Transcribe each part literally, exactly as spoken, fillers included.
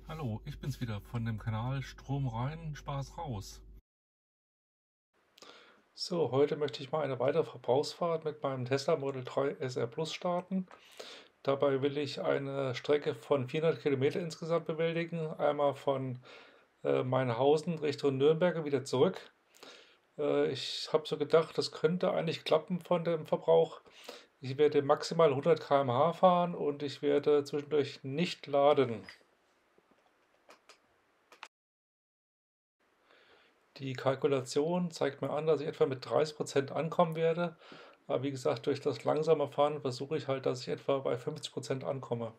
Hallo, ich bin's wieder von dem Kanal Strom rein, Spaß raus. So, heute möchte ich mal eine weitere Verbrauchsfahrt mit meinem Tesla Model drei S R Plus starten. Dabei will ich eine Strecke von vierhundert Kilometer insgesamt bewältigen. Einmal von äh, Mainhausen Richtung Nürnberg und wieder zurück. Äh, ich habe so gedacht, das könnte eigentlich klappen von dem Verbrauch. Ich werde maximal hundert Kilometer pro Stunde fahren und ich werde zwischendurch nicht laden. Die Kalkulation zeigt mir an, dass ich etwa mit dreißig Prozent ankommen werde. Aber wie gesagt, durch das langsame Fahren versuche ich halt, dass ich etwa bei fünfzig Prozent ankomme.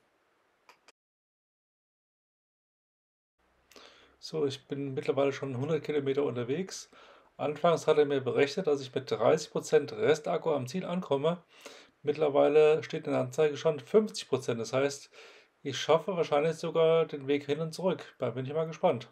So, ich bin mittlerweile schon hundert Kilometer unterwegs. Anfangs hat er mir berechnet, dass ich mit dreißig Prozent Restakku am Ziel ankomme. Mittlerweile steht in der Anzeige schon fünfzig Prozent. Das heißt, ich schaffe wahrscheinlich sogar den Weg hin und zurück. Da bin ich mal gespannt.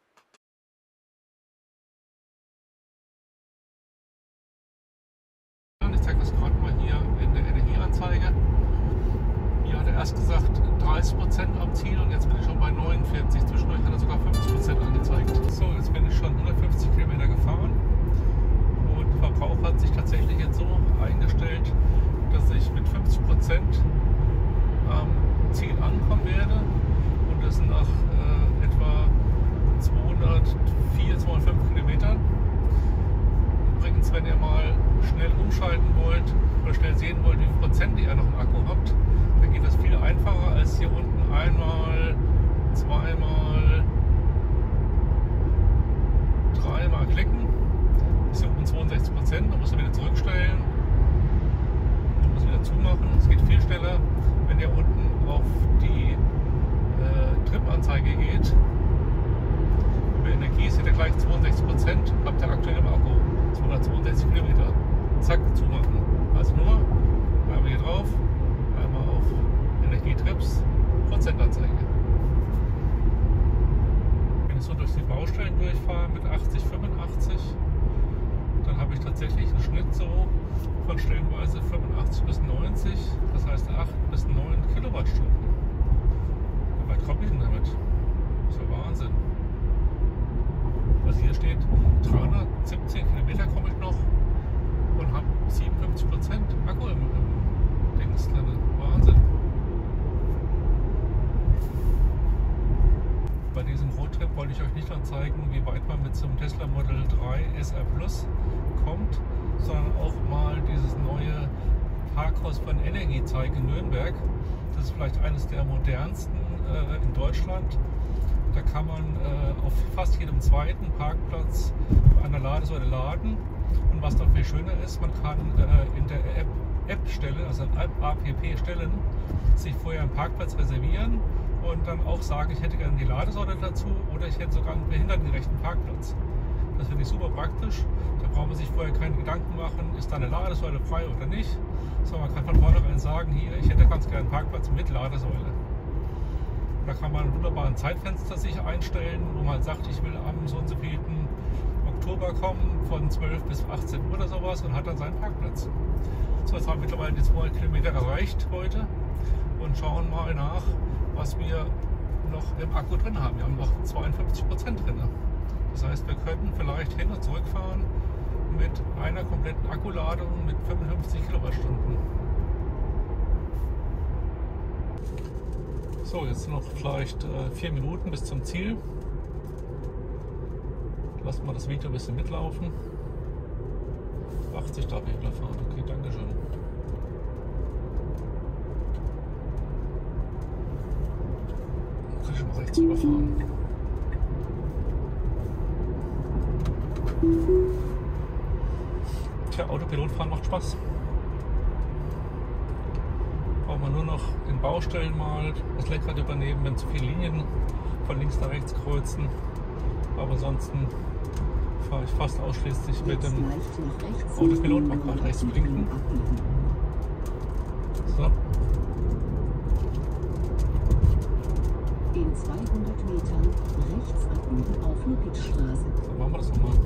Ich zeige das gerade mal hier in der Energieanzeige. Hier hat er erst gesagt dreißig Prozent am Ziel und jetzt bin ich schon bei neunundvierzig. Zwischendurch hat er sogar fünfzig Prozent angezeigt. So, jetzt bin ich schon hundertfünfzig Kilometer gefahren und der Verbrauch hat sich tatsächlich jetzt so eingestellt, dass ich mit fünfzig Prozent am Ziel ankommen werde und das nach äh, etwa zweihundertvier, zweihundertfünf Kilometern. Übrigens, wenn ihr mal schnell umschalten wollt oder schnell sehen wollt, wie viel Prozent ihr noch im Akku habt, dann geht das viel einfacher als hier unten einmal, zweimal, dreimal klicken. Ist hier unten zweiundsechzig Prozent, dann müsst ihr wieder zurückstellen, dann müsst ihr wieder zumachen. Es geht viel schneller, wenn ihr unten auf die äh, Trip-Anzeige geht. Über Energie seht ihr gleich zweiundsechzig Prozent, habt ihr aktuell im Akku. zweihundertzweiundsechzig Kilometer. Zack, zumachen. Also nur einmal hier drauf, einmal auf Energietrips, Prozentanzeige. Wenn ich so durch die Baustellen durchfahre mit achtzig, fünfundachtzig, dann habe ich tatsächlich einen Schnitt so von stellenweise fünfundachtzig bis neunzig, das heißt acht bis neun Kilowattstunden. Wie weit komme ich denn damit? Das ist ja Wahnsinn. Also hier steht dreihundertsiebzehn Kilometer komme ich noch und habe siebenundfünfzig Prozent Akku im, im Dings drin. Wahnsinn. Bei diesem Roadtrip wollte ich euch nicht nur zeigen, wie weit man mit zum Tesla Model drei S R Plus kommt, sondern auch mal dieses neue Parkhaus von Energie zeigen in Nürnberg. Das ist vielleicht eines der modernsten äh, in Deutschland. Da kann man äh, auf fast jedem zweiten Parkplatz an der Ladesäule laden. Und was noch viel schöner ist, man kann äh, in der App, App stellen, also in App stellen, sich vorher einen Parkplatz reservieren und dann auch sagen, ich hätte gerne die Ladesäule dazu oder ich hätte sogar einen behindertengerechten Parkplatz. Das finde ich super praktisch. Da braucht man sich vorher keine Gedanken machen, ist da eine Ladesäule frei oder nicht. Sondern man kann von vornherein sagen, hier, ich hätte ganz gerne einen Parkplatz mit Ladesäule. Da kann man wunderbar ein Zeitfenster sich einstellen, wo man sagt, ich will am so und so vielten Oktober kommen, von zwölf bis achtzehn Uhr oder sowas und hat dann seinen Parkplatz. So, jetzt haben wir mittlerweile die zweihundert Kilometer erreicht heute und schauen mal nach, was wir noch im Akku drin haben. Wir haben noch zweiundfünfzig Prozent drin. Das heißt, wir könnten vielleicht hin und zurück fahren mit einer kompletten Akkuladung mit fünfundfünfzig Kilowattstunden. So, jetzt noch vielleicht äh, vier Minuten bis zum Ziel. Lassen wir das Video ein bisschen mitlaufen. achtzig darf ich wieder fahren. Okay, danke schön. Kann ich mal rechts überfahren. Tja, Autopilot fahren macht Spaß. Braucht man nur noch in Baustellen mal das Lenkrad übernehmen, wenn zu viele Linien von links nach rechts kreuzen. Aber ansonsten fahre ich fast ausschließlich mit dem Autopilot. Mal gerade rechts blinken. So. In zweihundert Metern rechts abbiegen auf Lupitstraße. Dann machen wir das nochmal.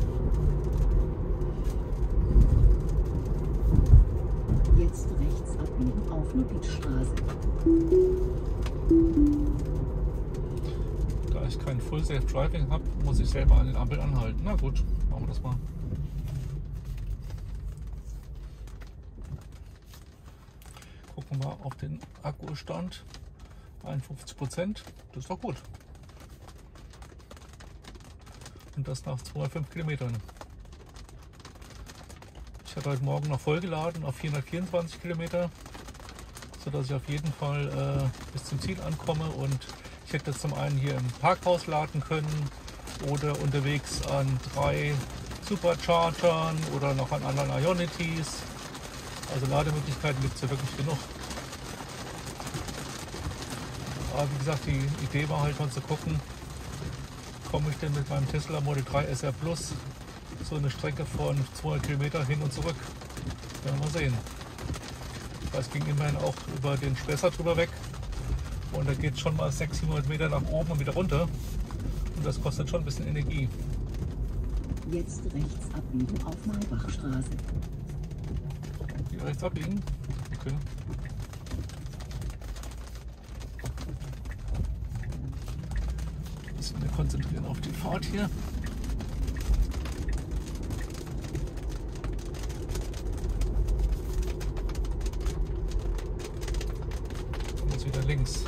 Jetzt rechts abbiegen auf Lupitstraße. Full Safe Driving habe, muss ich selber an den Ampeln anhalten. Na gut, machen wir das mal. Gucken wir mal auf den Akkustand. einundfünfzig Prozent, das ist doch gut. Und das nach zweihundertfünf Kilometern. Ich hatte heute Morgen noch vollgeladen auf vierhundertvierundzwanzig Kilometer, sodass ich auf jeden Fall äh, bis zum Ziel ankomme. Und ich hätte zum einen hier im Parkhaus laden können oder unterwegs an drei Superchargern oder noch an anderen Ionities. Also Lademöglichkeiten gibt es ja wirklich genug. Aber wie gesagt, die Idee war halt mal zu gucken, komme ich denn mit meinem Tesla Model drei S R Plus so eine Strecke von zweihundert Kilometer hin und zurück. Werden wir mal sehen. Das ging immerhin auch über den Spessart drüber weg. Und da geht schon mal sechshundert, siebenhundert Meter nach oben und wieder runter. Und das kostet schon ein bisschen Energie. Jetzt rechts abbiegen auf Maybachstraße. Hier rechts abbiegen? Okay. Müssen wir konzentrieren auf die Fahrt hier. Und jetzt wieder links.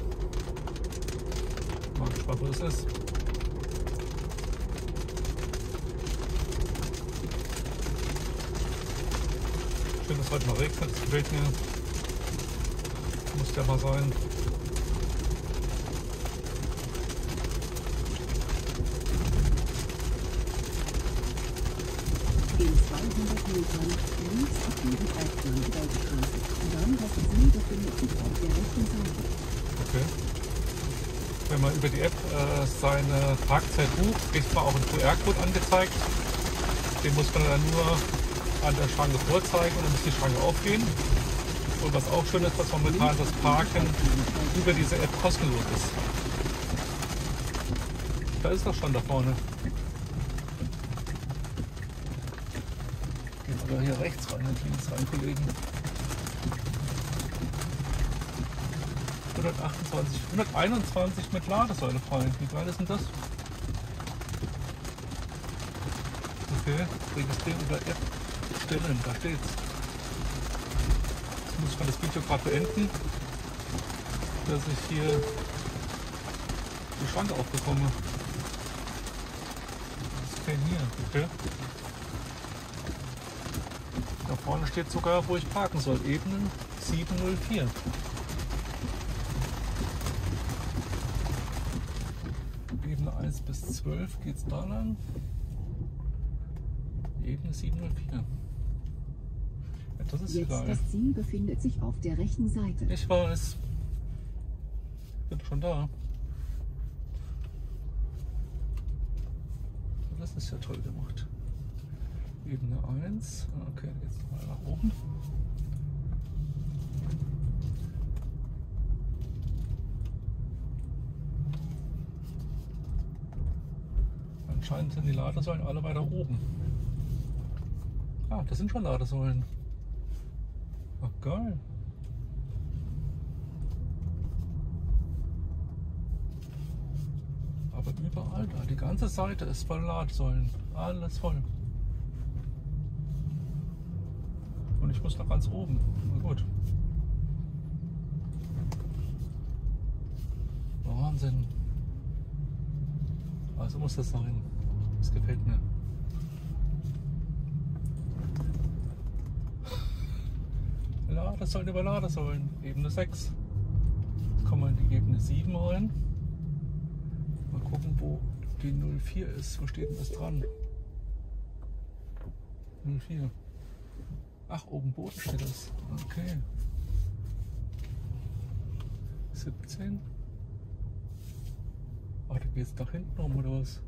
Mal gespannt, wo das ist. Schön, dass heute mal regnet, das gefällt mir. Muss ja mal sein. In zweihundert Metern links abbiegen auf Landwaldstraße. Dann das Ziel befindet sich auf der rechten Seite. Okay. Wenn man über die App äh, seine Parkzeit bucht, kriegt man auch einen Q R-Code angezeigt. Den muss man dann nur an der Schranke vorzeigen und dann muss die Schranke aufgehen. Und was auch schön ist, dass momentan das Parken über diese App kostenlos ist. Da ist das schon da vorne. Gehen wir hier rechts rein und links rein, Kollegen. hundertachtundzwanzig, hunderteinundzwanzig mit Ladesäule frei. Wie geil ist denn das? Okay, registrieren über App. Stellen, da steht's. Jetzt muss ich mal das Video gerade beenden, dass ich hier die Schranke aufbekomme. Was ist denn hier? Okay. Da vorne steht sogar, wo ich parken soll. Ebene siebenhundertvier. Ebene eins bis zwölf geht's da lang. Ebene siebenhundertvier. Das ist Jetzt geil. das Ziel befindet sich auf der rechten Seite. Ich weiß. Bin schon da. Das ist ja toll gemacht. Ebene eins. Okay, jetzt mal nach oben. Anscheinend sind die Ladesäulen alle weiter oben. Ah, das sind schon Ladesäulen. Ach, geil. Aber überall da, die ganze Seite ist voll Ladesäulen. Alles voll. Und ich muss nach ganz oben. Na gut. Wahnsinn. Also muss das sein. Das gefällt mir. Ladesäulen über Ladesäulen. Ebene sechs. Jetzt kommen wir in die Ebene sieben rein. Mal gucken, wo die null vier ist. Wo steht denn das dran? null vier. Ach, oben Boden steht das. Okay. siebzehn. Ach, da geht es nach hinten rum oder was?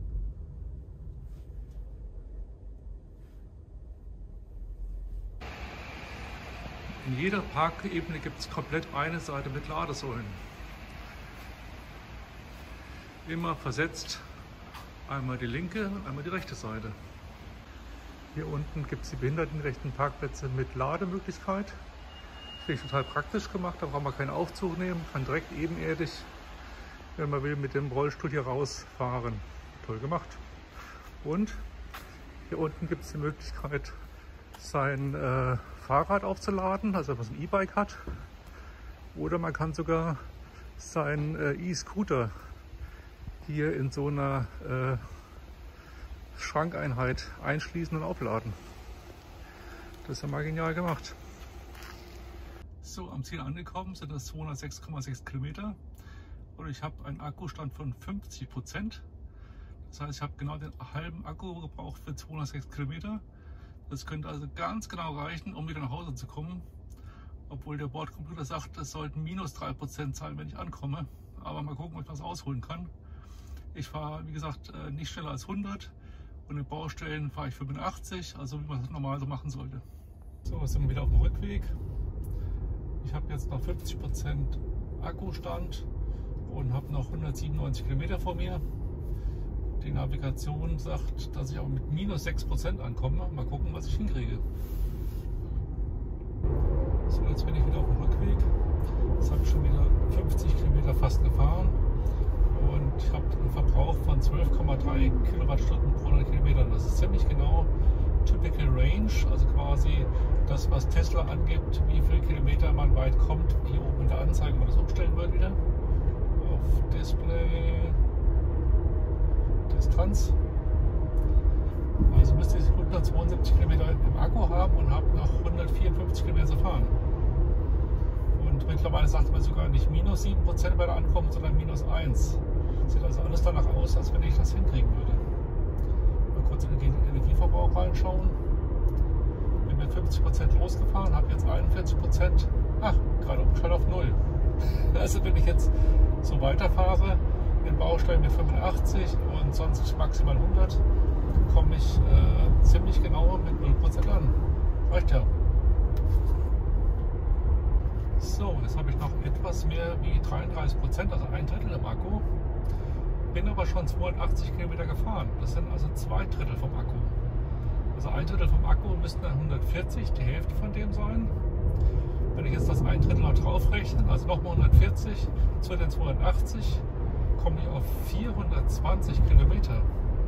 In jeder Parkebene gibt es komplett eine Seite mit Ladesäulen. Immer versetzt einmal die linke und einmal die rechte Seite. Hier unten gibt es die behindertengerechten Parkplätze mit wenn man will, mit dem Rollstuhl hier rausfahren. Toll gemacht. Und hier unten gibt es die Möglichkeit, sein äh, Fahrrad aufzuladen, also wenn man so ein E-Bike hat. Oder man kann sogar seinen äh, E-Scooter hier in so einer äh, Schrankeinheit einschließen und aufladen. Das ist ja mal genial gemacht. So, am Ziel angekommen sind das zweihundertsechs Komma sechs Kilometer und ich habe einen Akkustand von fünfzig Prozent. Das heißt, ich habe genau den halben Akku gebraucht für zweihundertsechs Kilometer. Das könnte also ganz genau reichen, um wieder nach Hause zu kommen. Obwohl der Bordcomputer sagt, es sollten minus drei Prozent sein, wenn ich ankomme. Aber mal gucken, ob ich was ausholen kann. Ich fahre, wie gesagt, nicht schneller als hundert und in Baustellen fahre ich fünfundachtzig, also wie man das normal so machen sollte. So, jetzt sind wir wieder auf dem Rückweg. Ich habe jetzt noch fünfzig Prozent Akkustand und habe noch hundertsiebenundneunzig Kilometer vor mir. Die Navigation sagt, dass ich aber mit minus sechs Prozent ankomme. Mal gucken, was ich hinkriege. So, jetzt bin ich wieder auf dem Rückweg. Jetzt habe ich schon wieder fünfzig Kilometer fast gefahren. Und ich habe einen Verbrauch von zwölf Komma drei Kilowattstunden pro hundert Kilometer. Das ist ziemlich genau Typical Range, also quasi das, was Tesla angibt, wie viele Kilometer man weit kommt. Hier oben in der Anzeige, wenn man das umstellen wird wieder. Auf Display. Distanz. Also müsste ich hundertzweiundsiebzig Kilometer im Akku haben und habe noch hundertvierundfünfzig Kilometer zu fahren. Und mittlerweile sagt man sogar nicht minus sieben Prozent bei der Ankunft, sondern minus eins. Sieht also alles danach aus, als wenn ich das hinkriegen würde. Mal kurz in den Energieverbrauch reinschauen. Bin mit fünfzig Prozent losgefahren, habe jetzt einundvierzig Prozent. Ach, gerade umgestellt auf null. Also wenn ich jetzt so weiterfahre, in Baustellen mit fünfundachtzig und sonst maximal hundert, komme ich äh, ziemlich genau mit null Prozent an. Reicht ja. So, jetzt habe ich noch etwas mehr wie dreiunddreißig Prozent, also ein Drittel im Akku. Bin aber schon zweihundertachtzig Kilometer gefahren. Das sind also zwei Drittel vom Akku. Also ein Drittel vom Akku müssten dann hundertvierzig, die Hälfte von dem sein. Wenn ich jetzt das ein Drittel noch drauf rechne, also nochmal hundertvierzig zu den zweihundertachtzig, komme ich auf vierhundertzwanzig Kilometer.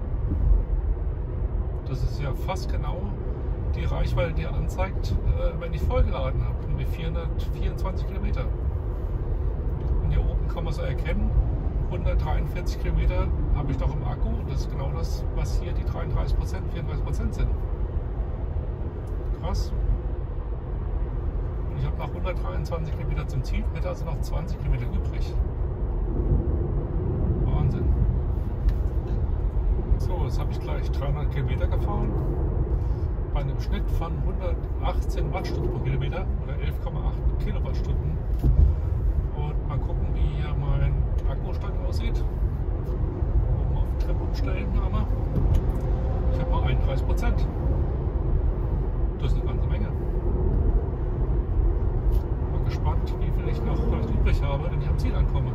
Das ist ja fast genau die Reichweite, die er anzeigt, wenn ich vollgeladen habe, nämlich vierhundertvierundzwanzig Kilometer. Und hier oben kann man so erkennen, hundertdreiundvierzig Kilometer habe ich noch im Akku und das ist genau das, was hier die dreiunddreißig Prozent, vierunddreißig Prozent sind. Krass. Und ich habe noch hundertdreiundzwanzig Kilometer zum Ziel, hätte also noch zwanzig Kilometer übrig. Wahnsinn. So, jetzt habe ich gleich dreihundert Kilometer gefahren. Bei einem Schnitt von hundertachtzehn Wattstunden pro Kilometer oder elf Komma acht Kilowattstunden. Und mal gucken, wie hier mein Akkustand aussieht. Oben auf den Trip umstellen, aber ich habe mal einunddreißig Prozent. Das ist eine ganze Menge. Mal gespannt, wie viel ich noch vielleicht übrig habe, wenn ich am Ziel ankomme.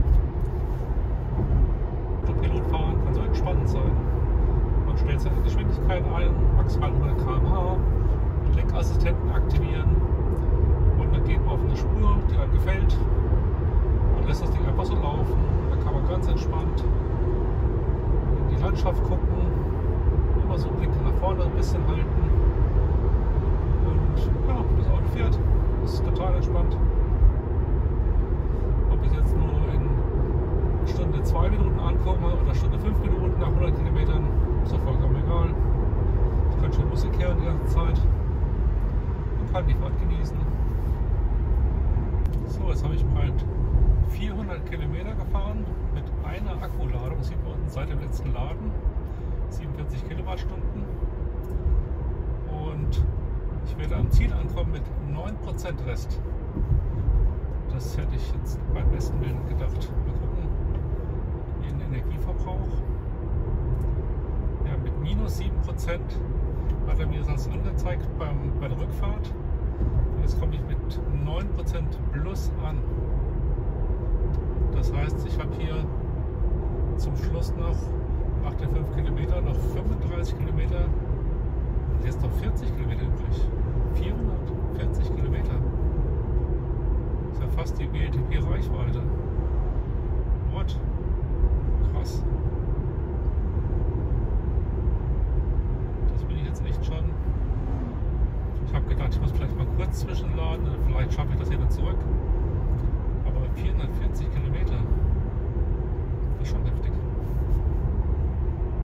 So Pilotfahren kann so entspannend sein. Man stellt seine Geschwindigkeit ein, maximal hundert Kilometer pro Stunde, den Lenkassistenten aktivieren und dann geht man auf eine Spur, die einem gefällt und lässt das Ding einfach so laufen. Da kann man ganz entspannt in die Landschaft gucken, immer so Blick nach vorne ein bisschen halten und ja, das Auto fährt. Das ist total entspannt. Ob ich jetzt nur in Stunde zwei Minuten ankomme oder Stunde fünf Minuten nach hundert Kilometern, ist doch vollkommen egal. Ich kann schön Musik hören die ganze Zeit und kann die Fahrt genießen. So, jetzt habe ich bald vierhundert Kilometer gefahren mit einer Akkuladung, sieht man unten seit dem letzten Laden, siebenundvierzig Kilowattstunden. Und ich werde am Ziel ankommen mit neun Prozent Rest. Das hätte ich jetzt beim besten Willen gedacht. Mal gucken, hier den Energieverbrauch. Ja, mit minus sieben Prozent hat er mir das angezeigt beim, bei der Rückfahrt. Und jetzt komme ich mit neun Prozent plus an. Das heißt, ich habe hier zum Schluss noch nach den fünf Kilometern noch fünfunddreißig Kilometer und jetzt noch vierzig Kilometer übrig. vierhundertvierzig Kilometer. Das ist ja fast die B L T P-Reichweite. What? gedacht, ich muss vielleicht mal kurz zwischenladen, oder vielleicht schaffe ich das wieder zurück. Aber vierhundert